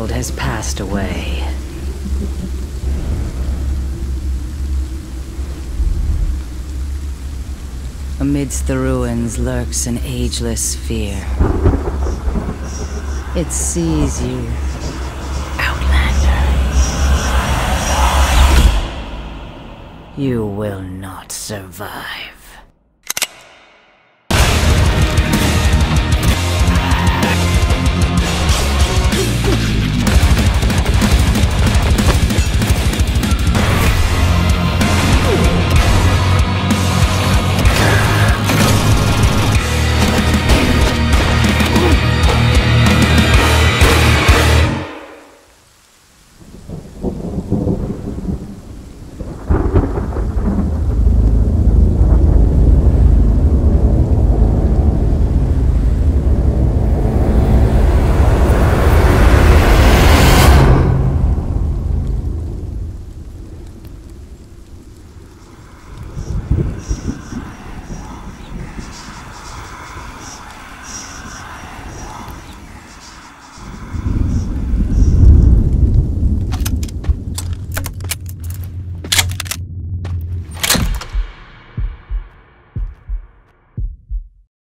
world has passed away. Amidst the ruins lurks an ageless fear. It sees you, Outlander. You will not survive.